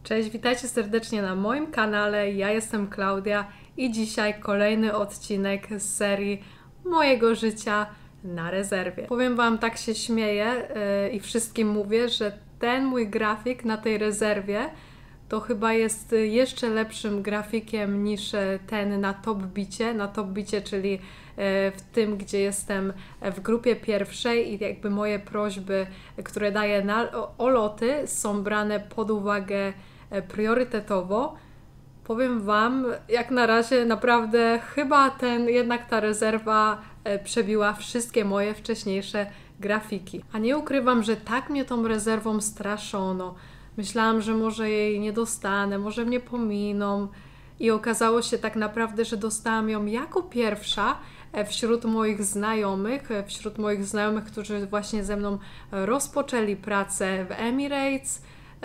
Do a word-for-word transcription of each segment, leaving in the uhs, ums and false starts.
Cześć, witajcie serdecznie na moim kanale. Ja jestem Klaudia i dzisiaj kolejny odcinek z serii mojego życia na rezerwie. Powiem Wam, tak się śmieję yy, i wszystkim mówię, że ten mój grafik na tej rezerwie to chyba jest jeszcze lepszym grafikiem niż ten na Topbicie, na Topbicie, czyli w tym, gdzie jestem w grupie pierwszej i jakby moje prośby, które daję na o loty, są brane pod uwagę priorytetowo. Powiem Wam, jak na razie naprawdę chyba ten, jednak ta rezerwa przebiła wszystkie moje wcześniejsze grafiki. A nie ukrywam, że tak mnie tą rezerwą straszono. Myślałam, że może jej nie dostanę, może mnie pominą i okazało się tak naprawdę, że dostałam ją jako pierwsza wśród moich znajomych, wśród moich znajomych, którzy właśnie ze mną rozpoczęli pracę w Emirates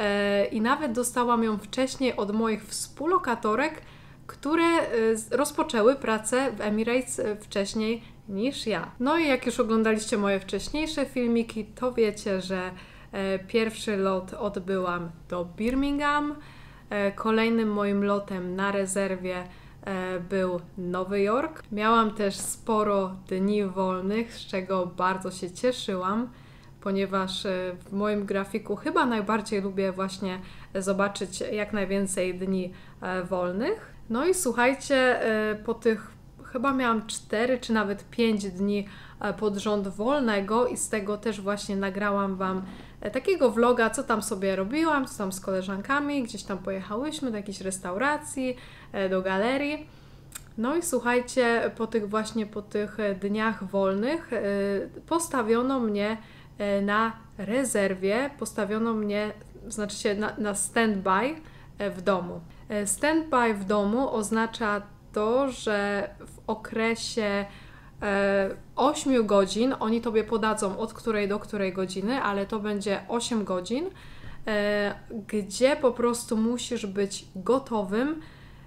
i nawet dostałam ją wcześniej od moich współlokatorek, które rozpoczęły pracę w Emirates wcześniej niż ja. No i jak już oglądaliście moje wcześniejsze filmiki, to wiecie, że pierwszy lot odbyłam do Birmingham. Kolejnym moim lotem na rezerwie był Nowy Jork. Miałam też sporo dni wolnych, z czego bardzo się cieszyłam, ponieważ w moim grafiku chyba najbardziej lubię właśnie zobaczyć jak najwięcej dni wolnych. No i słuchajcie, po tych chyba miałam cztery czy nawet pięć dni pod rząd wolnego i z tego też właśnie nagrałam Wam takiego vloga, co tam sobie robiłam, co tam z koleżankami, gdzieś tam pojechałyśmy do jakiejś restauracji, do galerii. No i słuchajcie, po tych właśnie po tych dniach wolnych postawiono mnie na rezerwie, postawiono mnie, znaczy się na, na stand-by w domu. Stand-by w domu oznacza to, że w okresie ośmiu godzin, oni Tobie podadzą od której do której godziny, ale to będzie osiem godzin, gdzie po prostu musisz być gotowym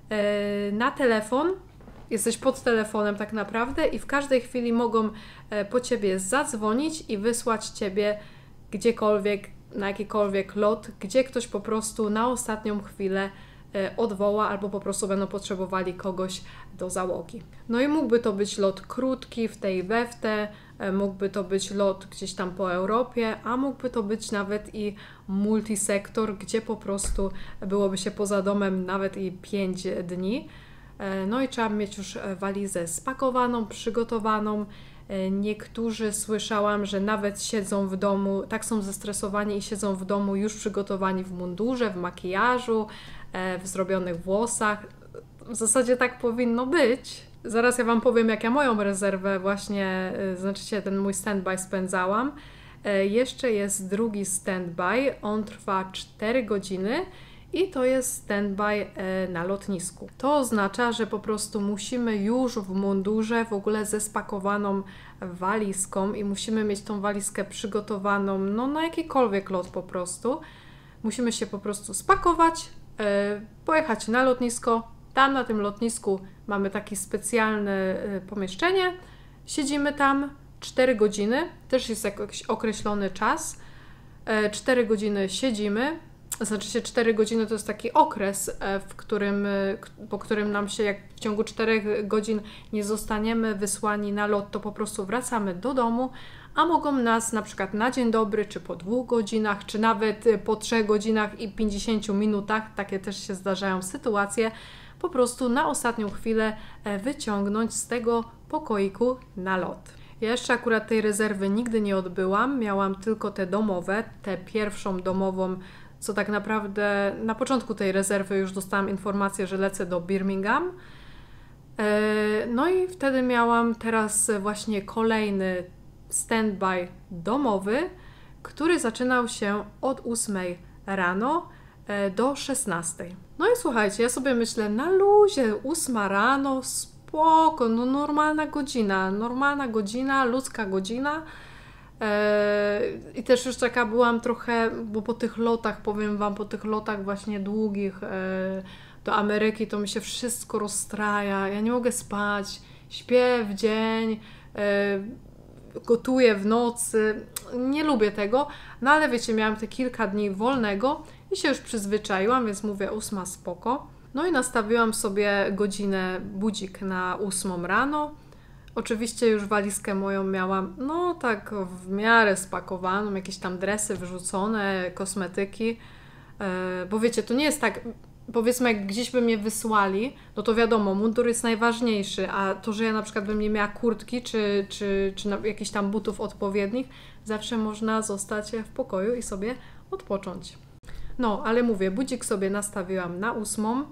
na telefon, jesteś pod telefonem tak naprawdę i w każdej chwili mogą po Ciebie zadzwonić i wysłać Ciebie gdziekolwiek, na jakikolwiek lot, gdzie ktoś po prostu na ostatnią chwilę odwoła albo po prostu będą potrzebowali kogoś do załogi. No i mógłby to być lot krótki w tej we w te, mógłby to być lot gdzieś tam po Europie, a mógłby to być nawet i multisektor, gdzie po prostu byłoby się poza domem nawet i pięć dni. No i trzeba mieć już walizę spakowaną, przygotowaną. Niektórzy słyszałam, że nawet siedzą w domu, tak są zestresowani i siedzą w domu już przygotowani w mundurze, w makijażu, w zrobionych włosach. W zasadzie tak powinno być. Zaraz ja Wam powiem, jak ja moją rezerwę właśnie, znaczy ten mój stand-by spędzałam. Jeszcze jest drugi stand-by, on trwa cztery godziny i to jest stand-by na lotnisku. To oznacza, że po prostu musimy już w mundurze, w ogóle ze spakowaną walizką i musimy mieć tą walizkę przygotowaną no, na jakikolwiek lot po prostu. Musimy się po prostu spakować, yy, pojechać na lotnisko. Tam na tym lotnisku mamy takie specjalne yy, pomieszczenie. Siedzimy tam cztery godziny, też jest jakiś określony czas. Yy, cztery godziny siedzimy. Znaczy się cztery godziny to jest taki okres, w którym, po którym nam się, jak w ciągu czterech godzin nie zostaniemy wysłani na lot, to po prostu wracamy do domu, a mogą nas na przykład na dzień dobry, czy po dwóch godzinach, czy nawet po trzech godzinach i pięćdziesięciu minutach, takie też się zdarzają sytuacje, po prostu na ostatnią chwilę wyciągnąć z tego pokoiku na lot. Ja jeszcze akurat tej rezerwy nigdy nie odbyłam, miałam tylko te domowe, tę pierwszą domową, co tak naprawdę na początku tej rezerwy już dostałam informację, że lecę do Birmingham. No i wtedy miałam teraz właśnie kolejny stand-by domowy, który zaczynał się od ósmej rano do szesnastej. No i słuchajcie, ja sobie myślę, na luzie, ósma rano, spoko, no normalna godzina, normalna godzina, ludzka godzina. I też już taka byłam trochę, bo po tych lotach, powiem Wam, po tych lotach właśnie długich do Ameryki to mi się wszystko rozstraja, ja nie mogę spać, śpię w dzień, gotuję w nocy, nie lubię tego, no ale wiecie, miałam te kilka dni wolnego i się już przyzwyczaiłam, więc mówię ósma spoko. No i nastawiłam sobie godzinę, budzik na ósmą rano. Oczywiście już walizkę moją miałam, no tak w miarę spakowaną, jakieś tam dresy wyrzucone, kosmetyki, yy, bo wiecie, to nie jest tak, powiedzmy jak gdzieś by mnie wysłali, no to wiadomo, mundur jest najważniejszy, a to, że ja na przykład bym nie miała kurtki, czy, czy, czy jakichś tam butów odpowiednich, zawsze można zostać w pokoju i sobie odpocząć. No, ale mówię, budzik sobie nastawiłam na ósmą.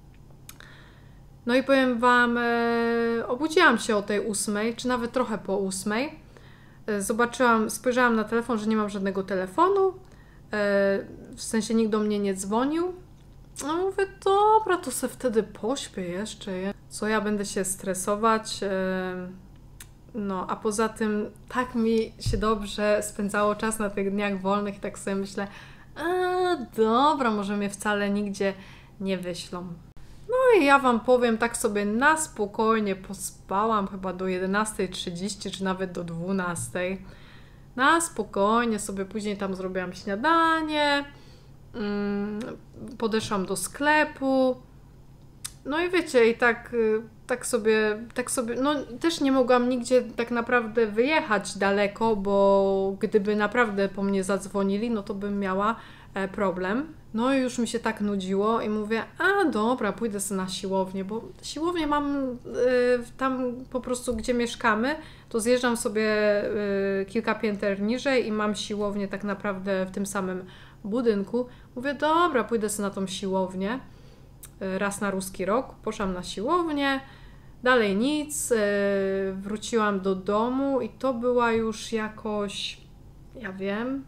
No i powiem Wam, e, obudziłam się o tej ósmej, czy nawet trochę po ósmej. E, zobaczyłam, spojrzałam na telefon, że nie mam żadnego telefonu. E, w sensie nikt do mnie nie dzwonił. No mówię, dobra, to se wtedy pośpię jeszcze. Co ja będę się stresować? E, no, a poza tym tak mi się dobrze spędzało czas na tych dniach wolnych i tak sobie myślę, a dobra, może mnie wcale nigdzie nie wyślą. No i ja Wam powiem, tak sobie na spokojnie pospałam chyba do jedenastej trzydzieści, czy nawet do dwunastej. Na spokojnie sobie później tam zrobiłam śniadanie, mm, podeszłam do sklepu. No i wiecie, i tak, tak sobie, tak sobie, no też nie mogłam nigdzie tak naprawdę wyjechać daleko, bo gdyby naprawdę po mnie zadzwonili, no to bym miała problem. No i już mi się tak nudziło i mówię, a dobra, pójdę sobie na siłownię, bo siłownię mam y, tam po prostu, gdzie mieszkamy, to zjeżdżam sobie y, kilka pięter niżej i mam siłownię tak naprawdę w tym samym budynku. Mówię, dobra, pójdę sobie na tą siłownię y, raz na ruski rok. Poszłam na siłownię, dalej nic, y, wróciłam do domu i to była już jakoś, ja wiem,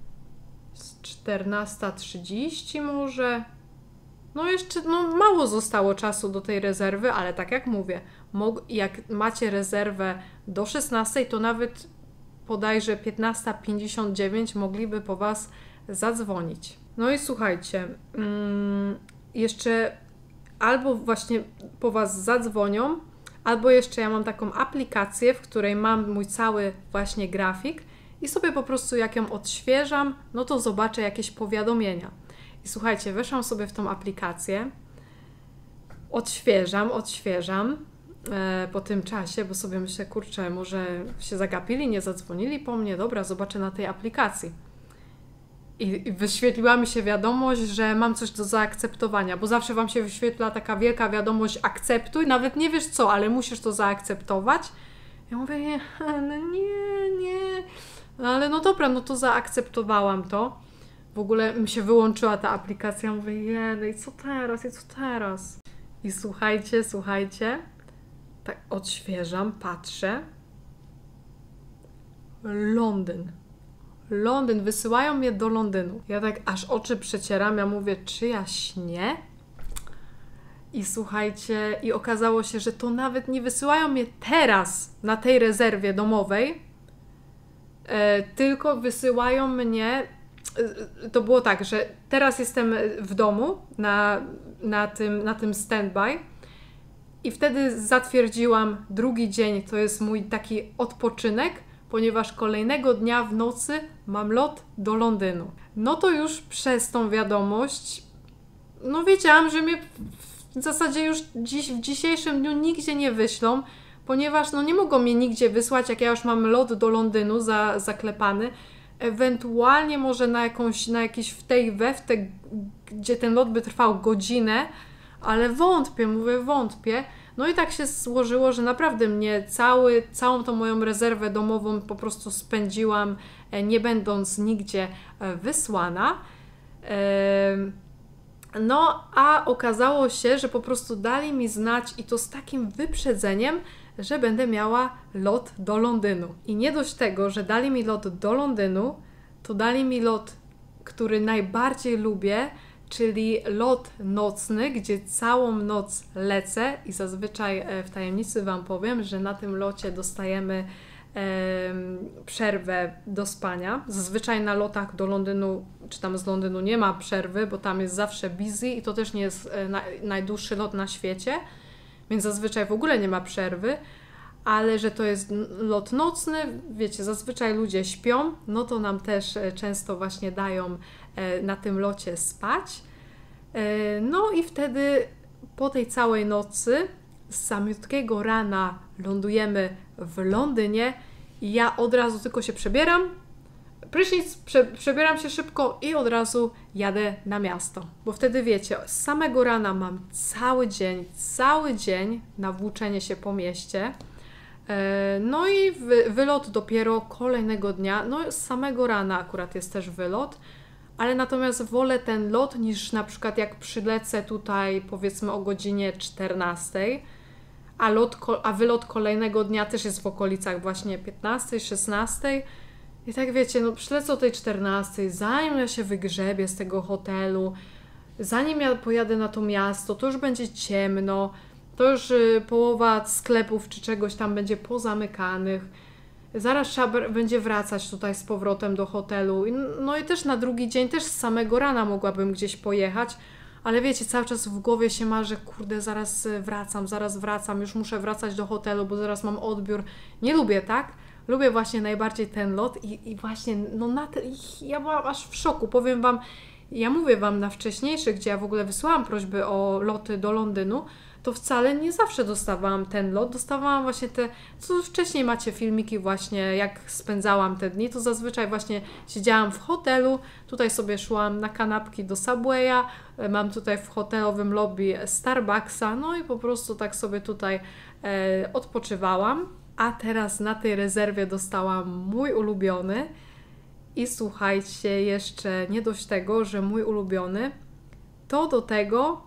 czternasta trzydzieści może. No jeszcze no, mało zostało czasu do tej rezerwy, ale tak jak mówię, jak macie rezerwę do szesnastej, to nawet bodajże piętnasta pięćdziesiąt dziewięć mogliby po Was zadzwonić. No i słuchajcie, mm, jeszcze albo właśnie po Was zadzwonią, albo jeszcze ja mam taką aplikację, w której mam mój cały właśnie grafik i sobie po prostu jak ją odświeżam, no to zobaczę jakieś powiadomienia. I słuchajcie, weszłam sobie w tą aplikację, odświeżam, odświeżam e, po tym czasie, bo sobie myślę, kurczę, może się zagapili, nie zadzwonili po mnie, dobra, zobaczę na tej aplikacji. I, i wyświetliła mi się wiadomość, że mam coś do zaakceptowania, bo zawsze Wam się wyświetla taka wielka wiadomość akceptuj, nawet nie wiesz co, ale musisz to zaakceptować. Ja mówię, nie, no nie, nie, no ale no dobra, no to zaakceptowałam to. W ogóle mi się wyłączyła ta aplikacja, mówię, jeden, i co teraz, i co teraz? I słuchajcie, słuchajcie, tak odświeżam, patrzę. Londyn. Londyn, wysyłają mnie do Londynu. Ja tak aż oczy przecieram, ja mówię, czy ja śnię? I słuchajcie, i okazało się, że to nawet nie wysyłają mnie teraz na tej rezerwie domowej, e, tylko wysyłają mnie, e, to było tak, że teraz jestem w domu na, na tym, na tym standby i wtedy zatwierdziłam drugi dzień, to jest mój taki odpoczynek, ponieważ kolejnego dnia w nocy mam lot do Londynu. No to już przez tą wiadomość, no wiedziałam, że mnie w zasadzie już dziś, w dzisiejszym dniu nigdzie nie wyślą, ponieważ no nie mogą mnie nigdzie wysłać, jak ja już mam lot do Londynu za, zaklepany. Ewentualnie może na jakąś, na jakiś w tej we w te, gdzie ten lot by trwał godzinę, ale wątpię, mówię wątpię. No i tak się złożyło, że naprawdę mnie cały, całą tą moją rezerwę domową po prostu spędziłam, nie będąc nigdzie wysłana. No, a okazało się, że po prostu dali mi znać i to z takim wyprzedzeniem, że będę miała lot do Londynu. I nie dość tego, że dali mi lot do Londynu, to dali mi lot, który najbardziej lubię, czyli lot nocny, gdzie całą noc lecę i zazwyczaj w tajemnicy Wam powiem, że na tym locie dostajemy e, przerwę do spania. Zazwyczaj na lotach do Londynu, czy tam z Londynu nie ma przerwy, bo tam jest zawsze busy i to też nie jest na, najdłuższy lot na świecie, więc zazwyczaj w ogóle nie ma przerwy, ale że to jest lot nocny, wiecie, zazwyczaj ludzie śpią, no to nam też często właśnie dają na tym locie spać. No i wtedy po tej całej nocy z samiutkiego rana lądujemy w Londynie i ja od razu tylko się przebieram, prysznic, prze, przebieram się szybko i od razu jadę na miasto. Bo wtedy wiecie, z samego rana mam cały dzień, cały dzień na włóczenie się po mieście. No i wy, wylot dopiero kolejnego dnia, no z samego rana akurat jest też wylot, ale natomiast wolę ten lot niż na przykład jak przylecę tutaj powiedzmy o godzinie czternastej, a, lot, a wylot kolejnego dnia też jest w okolicach właśnie piętnastej, szesnastej. I tak wiecie, no przylecę o tej czternastej, zanim ja się wygrzebię z tego hotelu, zanim ja pojadę na to miasto, to już będzie ciemno, to już y, połowa sklepów czy czegoś tam będzie pozamykanych. Zaraz trzeba będzie wracać tutaj z powrotem do hotelu. No i też na drugi dzień, też z samego rana mogłabym gdzieś pojechać, ale wiecie, cały czas w głowie się marzy, kurde, zaraz wracam, zaraz wracam, już muszę wracać do hotelu, bo zaraz mam odbiór. Nie lubię, tak? Lubię właśnie najbardziej ten lot i, i właśnie, no na te, ja byłam aż w szoku, powiem Wam, ja mówię Wam na wcześniejszych, gdzie ja w ogóle wysłałam prośby o loty do Londynu, to wcale nie zawsze dostawałam ten lot, dostawałam właśnie te, co wcześniej macie filmiki właśnie, jak spędzałam te dni, to zazwyczaj właśnie siedziałam w hotelu, tutaj sobie szłam na kanapki do Subwaya, mam tutaj w hotelowym lobby Starbucksa, no i po prostu tak sobie tutaj e, odpoczywałam, a teraz na tej rezerwie dostałam mój ulubiony i słuchajcie, jeszcze nie dość tego, że mój ulubiony, to do tego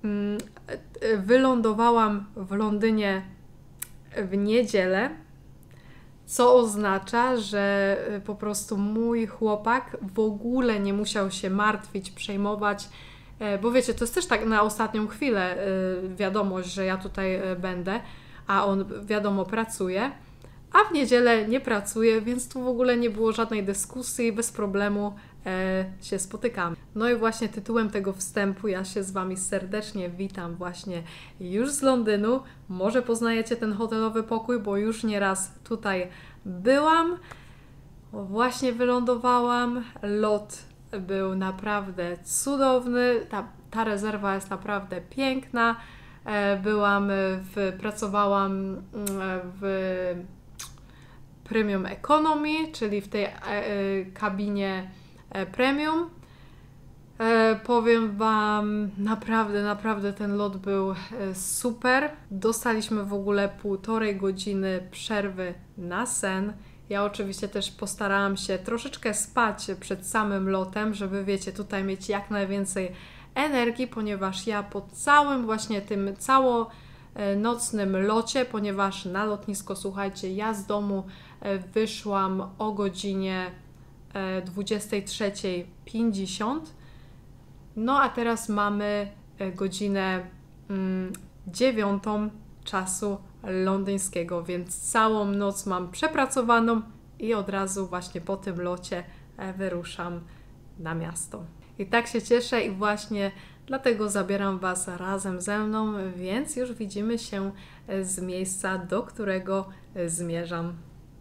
wylądowałam w Londynie w niedzielę, co oznacza, że po prostu mój chłopak w ogóle nie musiał się martwić, przejmować, bo wiecie, to jest też tak na ostatnią chwilę wiadomość, że ja tutaj będę, a on wiadomo pracuje, a w niedzielę nie pracuje, więc tu w ogóle nie było żadnej dyskusji, bez problemu e, się spotykamy. No i właśnie tytułem tego wstępu ja się z Wami serdecznie witam właśnie już z Londynu. Może poznajecie ten hotelowy pokój, bo już nieraz tutaj byłam. Właśnie wylądowałam, lot był naprawdę cudowny, ta, ta rezerwa jest naprawdę piękna. E, byłam, w, pracowałam w Premium Economy, czyli w tej e, e, kabinie e, Premium. E, powiem Wam, naprawdę, naprawdę ten lot był e, super. Dostaliśmy w ogóle półtorej godziny przerwy na sen. Ja oczywiście też postarałam się troszeczkę spać przed samym lotem, żeby wiecie, tutaj mieć jak najwięcej energii, ponieważ ja po całym właśnie tym cało nocnym locie, ponieważ na lotnisko, słuchajcie, ja z domu wyszłam o godzinie dwudziestej trzeciej pięćdziesiąt, no a teraz mamy godzinę dziewiątą czasu londyńskiego, więc całą noc mam przepracowaną i od razu właśnie po tym locie wyruszam na miasto. I tak się cieszę i właśnie dlatego zabieram Was razem ze mną, więc już widzimy się z miejsca, do którego zmierzam.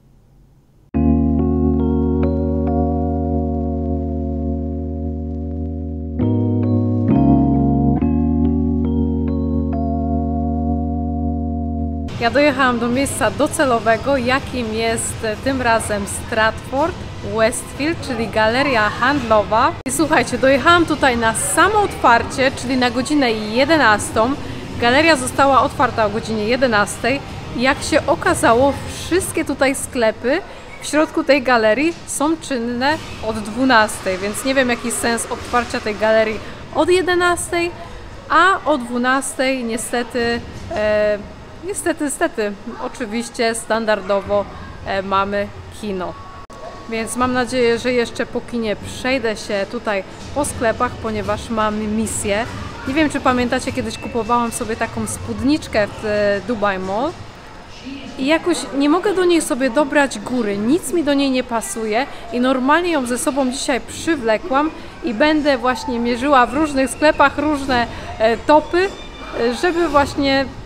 Ja dojechałam do miejsca docelowego, jakim jest tym razem Stratford Westfield, czyli galeria handlowa. I słuchajcie, dojechałam tutaj na samo otwarcie, czyli na godzinę jedenastą. Galeria została otwarta o godzinie jedenastej. I jak się okazało, wszystkie tutaj sklepy w środku tej galerii są czynne od dwunastej, więc nie wiem jaki sens otwarcia tej galerii od jedenastej, a o dwunastej niestety, e, niestety, niestety, oczywiście standardowo e, mamy kino. Więc mam nadzieję, że jeszcze po kinie przejdę się tutaj po sklepach, ponieważ mam misję. Nie wiem, czy pamiętacie, kiedyś kupowałam sobie taką spódniczkę w Dubai Mall i jakoś nie mogę do niej sobie dobrać góry, nic mi do niej nie pasuje i normalnie ją ze sobą dzisiaj przywlekłam i będę właśnie mierzyła w różnych sklepach różne topy, żeby właśnie w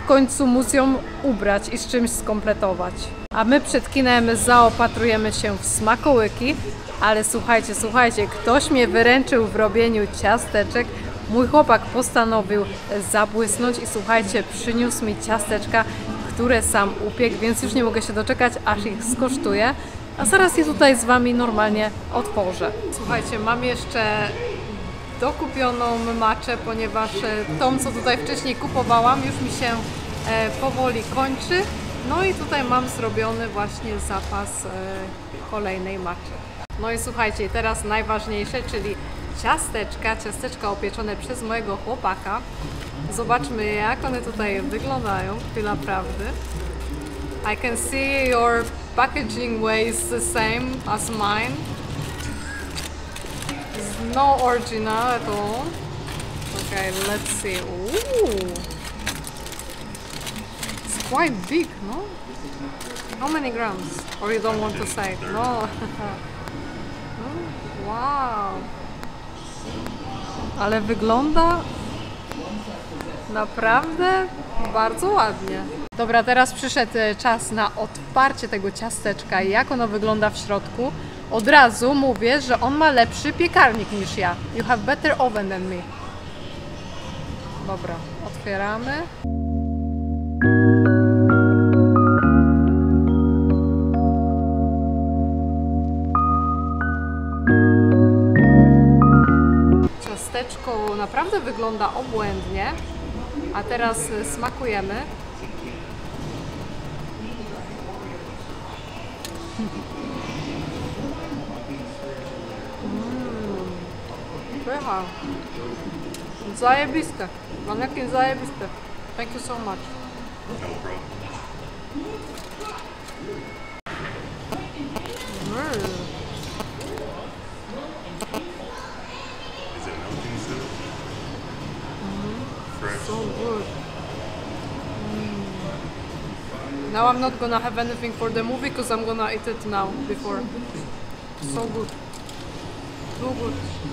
końcu móc ją ubrać i z czymś skompletować. A my przed kinem zaopatrujemy się w smakołyki, ale słuchajcie, słuchajcie, ktoś mnie wyręczył w robieniu ciasteczek. Mój chłopak postanowił zabłysnąć i słuchajcie, przyniósł mi ciasteczka, które sam upiekł, więc już nie mogę się doczekać, aż ich skosztuję. A zaraz je tutaj z Wami normalnie otworzę. Słuchajcie, mam jeszcze dokupioną maczę, ponieważ tą, co tutaj wcześniej kupowałam, już mi się powoli kończy. No i tutaj mam zrobiony właśnie zapas kolejnej maczy. No i słuchajcie, teraz najważniejsze, czyli ciasteczka, ciasteczka opieczone przez mojego chłopaka. Zobaczmy, jak one tutaj wyglądają, chwila prawdy. I can see your packaging way is the same as mine. It's no original at all. Okay, let's see. Ooh. It's quite big, no? How many grams? Or you don't want to say? No. Wow. Ale wygląda naprawdę bardzo ładnie. Dobra, teraz przyszedł czas na otwarcie tego ciasteczka i jak ono wygląda w środku. Od razu mówię, że on ma lepszy piekarnik niż ja. You have better oven than me. Dobra, otwieramy. Ciasteczko naprawdę wygląda obłędnie, a teraz smakujemy. Mmm, pycha. Zajebiste. Manekin zajebiste. Thank you so much. Mm. So good. Mm. Now I'm not gonna have anything for the movie because I'm gonna eat it now before. So good. So good.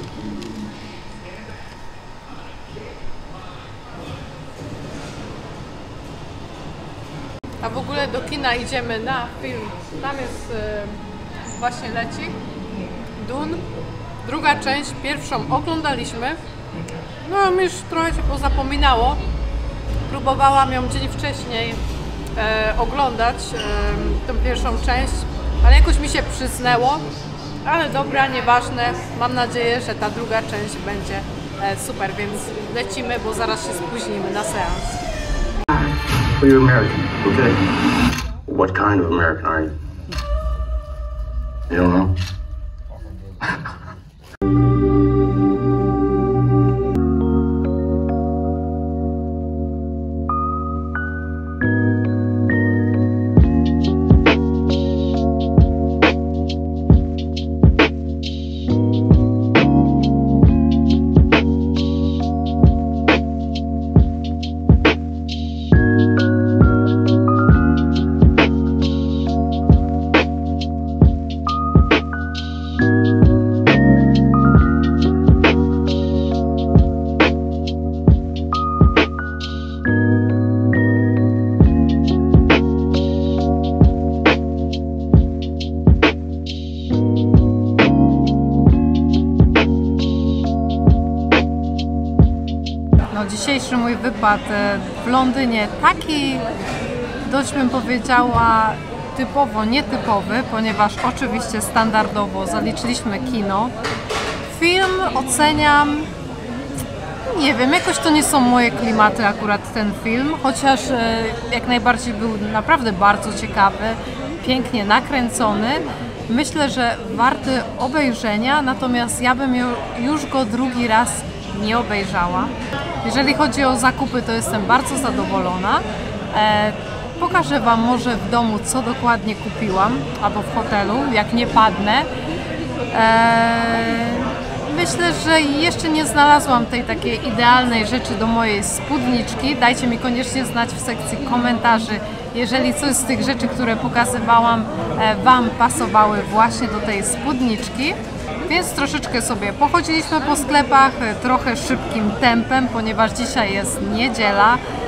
A w ogóle do kina idziemy na film. Tam jest e, właśnie leci Dune. Druga część, pierwszą oglądaliśmy. No mi już trochę się pozapominało. Próbowałam ją dzień wcześniej e, oglądać, e, tą pierwszą część, ale jakoś mi się przysnęło. Ale dobra, nieważne. Mam nadzieję, że ta druga część będzie e, super, więc lecimy, bo zaraz się spóźnimy na seans. So you're American, okay? What kind of American are you? You don't know? Dzisiejszy mój wypad w Londynie taki, dość bym powiedziała, typowo nietypowy, ponieważ oczywiście standardowo zaliczyliśmy kino. Film oceniam, nie wiem, jakoś to nie są moje klimaty akurat ten film, chociaż jak najbardziej był naprawdę bardzo ciekawy, pięknie nakręcony. Myślę, że warty obejrzenia, natomiast ja bym już go drugi raz nie obejrzała. Jeżeli chodzi o zakupy, to jestem bardzo zadowolona. E, pokażę Wam może w domu, co dokładnie kupiłam, albo w hotelu, jak nie padnę. E, myślę, że jeszcze nie znalazłam tej takiej idealnej rzeczy do mojej spódniczki. Dajcie mi koniecznie znać w sekcji komentarzy, jeżeli coś z tych rzeczy, które pokazywałam, e, Wam pasowały właśnie do tej spódniczki. Więc troszeczkę sobie pochodziliśmy po sklepach, trochę szybkim tempem, ponieważ dzisiaj jest niedziela.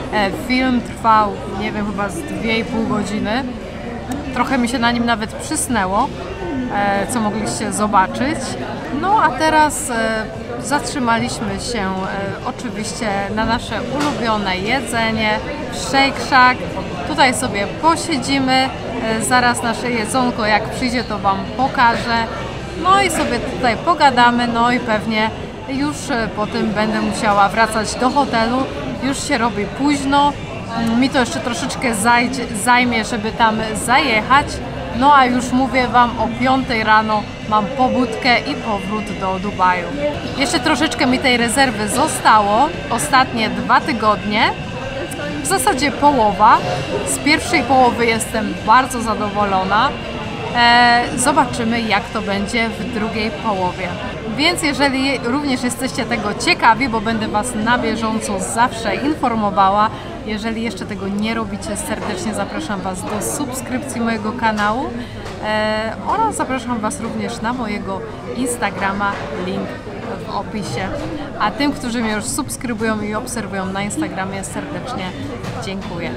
Film trwał, nie wiem, chyba z dwie i pół godziny. Trochę mi się na nim nawet przysnęło, co mogliście zobaczyć. No a teraz zatrzymaliśmy się oczywiście na nasze ulubione jedzenie w Shake Shack. Tutaj sobie posiedzimy, zaraz nasze jedzonko jak przyjdzie to Wam pokażę. No i sobie tutaj pogadamy, no i pewnie już potem będę musiała wracać do hotelu. Już się robi późno, mi to jeszcze troszeczkę zajdzie, zajmie, żeby tam zajechać. No a już mówię Wam, o piątej rano mam pobudkę i powrót do Dubaju. Jeszcze troszeczkę mi tej rezerwy zostało, ostatnie dwa tygodnie. W zasadzie połowa. Z pierwszej połowy jestem bardzo zadowolona. E, zobaczymy, jak to będzie w drugiej połowie. Więc jeżeli również jesteście tego ciekawi, bo będę Was na bieżąco zawsze informowała, jeżeli jeszcze tego nie robicie, serdecznie zapraszam Was do subskrypcji mojego kanału e, oraz zapraszam Was również na mojego Instagrama, link w opisie. A tym, którzy mnie już subskrybują i obserwują na Instagramie, serdecznie dziękuję.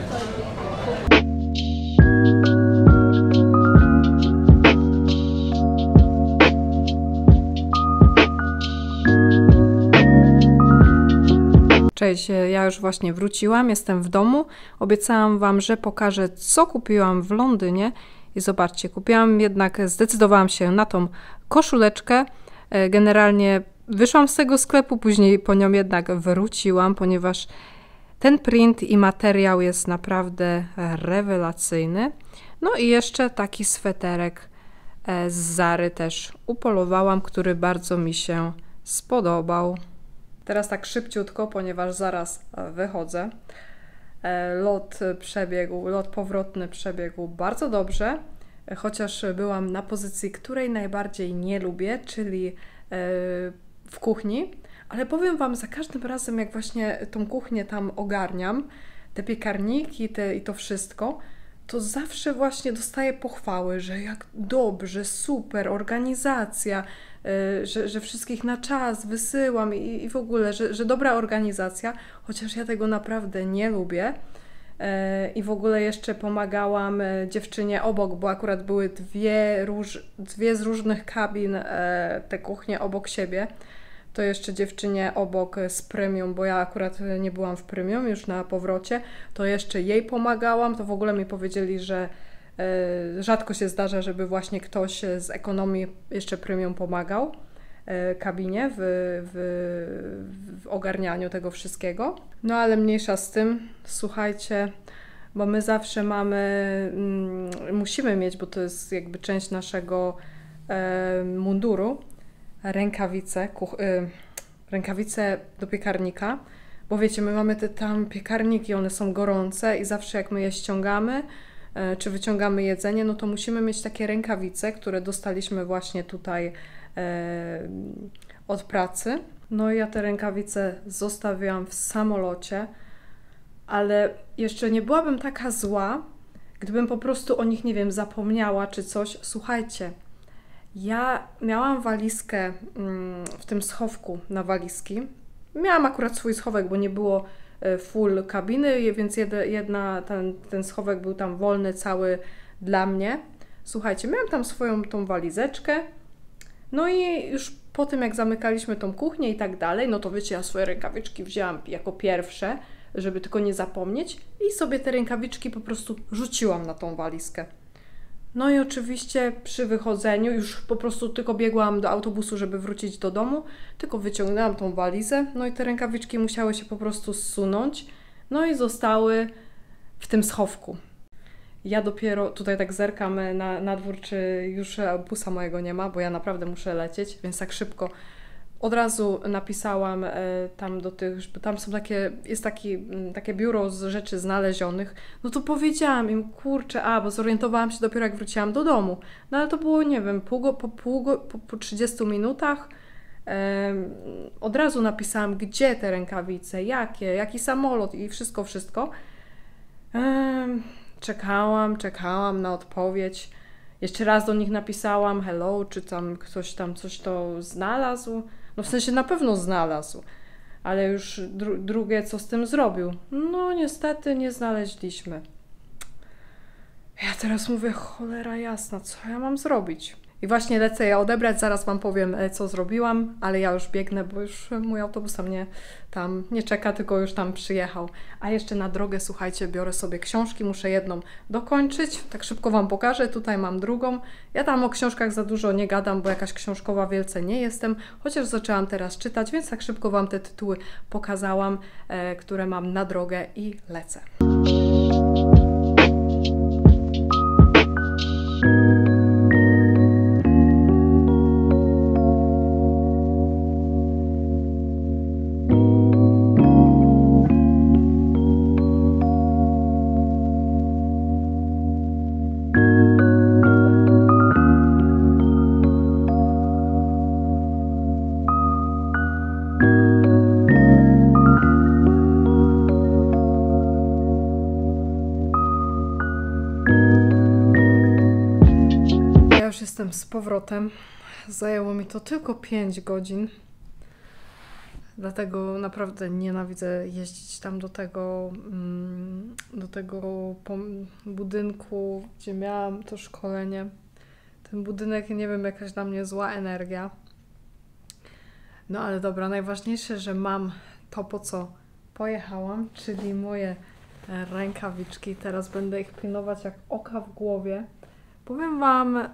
Cześć, ja już właśnie wróciłam, jestem w domu. Obiecałam Wam, że pokażę, co kupiłam w Londynie. I zobaczcie, kupiłam jednak, zdecydowałam się na tą koszuleczkę. Generalnie wyszłam z tego sklepu, później po nią jednak wróciłam, ponieważ ten print i materiał jest naprawdę rewelacyjny. No i jeszcze taki sweterek z Zary też upolowałam, który bardzo mi się spodobał. Teraz tak szybciutko, ponieważ zaraz wychodzę. Lot przebiegł, lot powrotny przebiegł bardzo dobrze, chociaż byłam na pozycji, której najbardziej nie lubię, czyli w kuchni. Ale powiem Wam, za każdym razem, jak właśnie tą kuchnię tam ogarniam, te piekarniki te, i to wszystko, to zawsze właśnie dostaję pochwały, że jak dobrze, super, organizacja, yy, że, że wszystkich na czas wysyłam i, i w ogóle, że, że dobra organizacja, chociaż ja tego naprawdę nie lubię. Yy, I w ogóle jeszcze pomagałam dziewczynie obok, bo akurat były dwie, róż, dwie z różnych kabin, yy, te kuchnie obok siebie. To jeszcze dziewczynie obok z premium, bo ja akurat nie byłam w premium, już na powrocie, to jeszcze jej pomagałam, to w ogóle mi powiedzieli, że y, rzadko się zdarza, żeby właśnie ktoś z ekonomii jeszcze premium pomagał y, kabinie w, w, w ogarnianiu tego wszystkiego. No ale mniejsza z tym, słuchajcie, bo my zawsze mamy, mm, musimy mieć, bo to jest jakby część naszego y, munduru, rękawice, kuch- y, rękawice do piekarnika, bo wiecie, my mamy te tam piekarniki, one są gorące i zawsze jak my je ściągamy, y, czy wyciągamy jedzenie, no to musimy mieć takie rękawice, które dostaliśmy właśnie tutaj y, od pracy. No i ja te rękawice zostawiłam w samolocie, ale jeszcze nie byłabym taka zła, gdybym po prostu o nich, nie wiem, zapomniała czy coś. Słuchajcie, ja miałam walizkę w tym schowku na walizki. Miałam akurat swój schowek, bo nie było full kabiny, więc jedna, ten, ten schowek był tam wolny cały dla mnie. Słuchajcie, miałam tam swoją tą walizeczkę. No i już po tym, jak zamykaliśmy tą kuchnię i tak dalej, no to wiecie, ja swoje rękawiczki wzięłam jako pierwsze, żeby tylko nie zapomnieć i sobie te rękawiczki po prostu rzuciłam na tą walizkę. No i oczywiście przy wychodzeniu już po prostu tylko biegłam do autobusu, żeby wrócić do domu, tylko wyciągnęłam tą walizę, no i te rękawiczki musiały się po prostu zsunąć, no i zostały w tym schowku. Ja dopiero tutaj tak zerkam na, na dwór, czy już busa mojego nie ma, bo ja naprawdę muszę lecieć, więc tak szybko od razu napisałam e, tam do tych, bo tam są takie, jest taki, m, takie biuro z rzeczy znalezionych, no to powiedziałam im, kurczę, a, bo zorientowałam się dopiero jak wróciłam do domu, no ale to było, nie wiem, pół go, po, pół go, po, po trzydziestu minutach e, od razu napisałam, gdzie te rękawice, jakie, jaki samolot i wszystko, wszystko. E, czekałam, czekałam na odpowiedź. Jeszcze raz do nich napisałam hello, czy tam ktoś tam coś to znalazł. No w sensie na pewno znalazł. ale już dru drugie co z tym zrobił? No niestety nie znaleźliśmy. Ja teraz mówię, cholera jasna, co ja mam zrobić? I właśnie lecę je odebrać, zaraz Wam powiem, co zrobiłam, ale ja już biegnę, bo już mój autobus tam nie, tam nie czeka, tylko już tam przyjechał. A jeszcze na drogę, słuchajcie, biorę sobie książki, muszę jedną dokończyć, tak szybko Wam pokażę, tutaj mam drugą. Ja tam o książkach za dużo nie gadam, bo jakaś książkowa wielce nie jestem, chociaż zaczęłam teraz czytać, więc tak szybko Wam te tytuły pokazałam, e, które mam na drogę i lecę. Jestem z powrotem. Zajęło mi to tylko pięć godzin. Dlatego naprawdę nienawidzę jeździć tam do tego, do tego budynku, gdzie miałam to szkolenie. Ten budynek, nie wiem, jakaś dla mnie zła energia. No ale dobra, najważniejsze, że mam to, po co pojechałam, czyli moje rękawiczki. Teraz będę ich pilnować jak oka w głowie. Powiem Wam, e,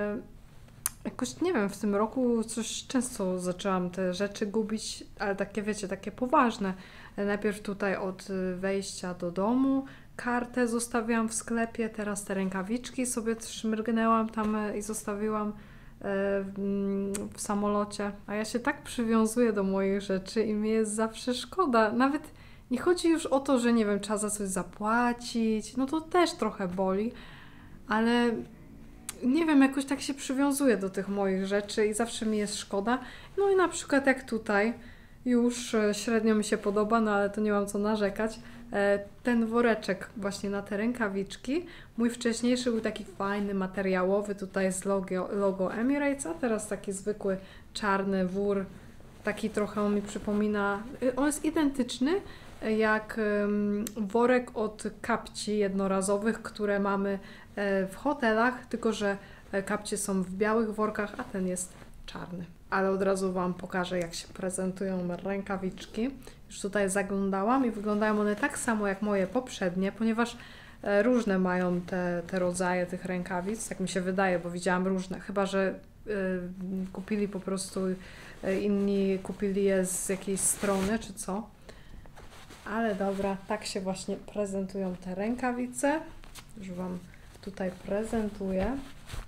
jakoś nie wiem, w tym roku coś często zaczęłam te rzeczy gubić, ale takie wiecie, takie poważne. Najpierw tutaj od wejścia do domu kartę zostawiłam w sklepie, teraz te rękawiczki sobie szmrgnęłam tam i zostawiłam e, w, w samolocie. A ja się tak przywiązuję do moich rzeczy i mi jest zawsze szkoda. Nawet nie chodzi już o to, że nie wiem, trzeba za coś zapłacić, no to też trochę boli, ale nie wiem, jakoś tak się przywiązuję do tych moich rzeczy i zawsze mi jest szkoda. No i na przykład jak tutaj, już średnio mi się podoba, no ale to nie mam co narzekać, ten woreczek właśnie na te rękawiczki, mój wcześniejszy był taki fajny, materiałowy, tutaj z logo, logo Emirates, a teraz taki zwykły czarny wór, taki trochę on mi przypomina, on jest identyczny jak worek od kapci jednorazowych, które mamy w hotelach, tylko że kapcie są w białych workach, a ten jest czarny. Ale od razu Wam pokażę, jak się prezentują rękawiczki. Już tutaj zaglądałam i wyglądają one tak samo jak moje poprzednie, ponieważ różne mają te, te rodzaje tych rękawic, jak mi się wydaje, bo widziałam różne, chyba że y, kupili po prostu, y, inni kupili je z jakiejś strony, czy co. Ale dobra, tak się właśnie prezentują te rękawice. Już Wam tutaj prezentuję.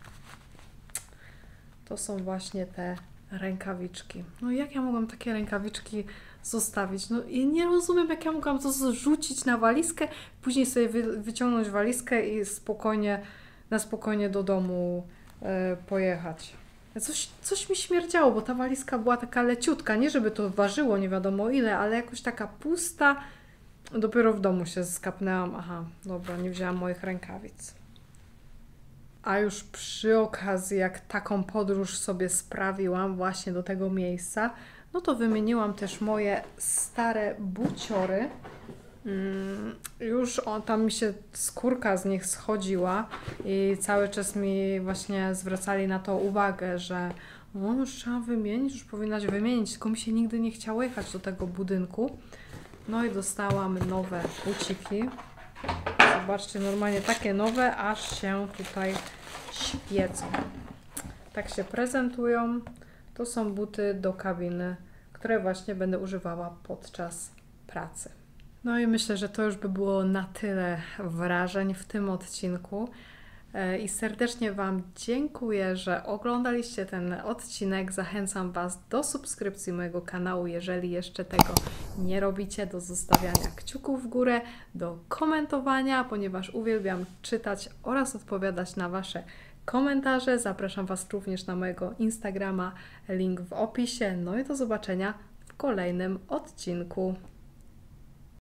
To są właśnie te rękawiczki. No jak ja mogłam takie rękawiczki zostawić? No i nie rozumiem, jak ja mogłam to zrzucić na walizkę, później sobie wy, wyciągnąć walizkę i spokojnie, na spokojnie do domu e, pojechać. Coś, coś mi śmierdziało, bo ta walizka była taka leciutka, nie żeby to ważyło nie wiadomo ile, ale jakoś taka pusta. Dopiero w domu się skapnęłam, aha, dobra, nie wzięłam moich rękawic. A już przy okazji, jak taką podróż sobie sprawiłam właśnie do tego miejsca, no to wymieniłam też moje stare buciory. Mm, już on, tam mi się skórka z nich schodziła i cały czas mi właśnie zwracali na to uwagę, że no, już trzeba wymienić, już powinnaś wymienić, tylko mi się nigdy nie chciało jechać do tego budynku. No i dostałam nowe buciki. Zobaczcie, normalnie takie nowe, aż się tutaj świecą. Tak się prezentują. To są buty do kabiny, które właśnie będę używała podczas pracy. No i myślę, że to już by było na tyle wrażeń w tym odcinku. I serdecznie Wam dziękuję, że oglądaliście ten odcinek. Zachęcam Was do subskrypcji mojego kanału, jeżeli jeszcze tego nie robicie, do zostawiania kciuków w górę, do komentowania, ponieważ uwielbiam czytać oraz odpowiadać na Wasze komentarze. Zapraszam Was również na mojego Instagrama, link w opisie. No i do zobaczenia w kolejnym odcinku.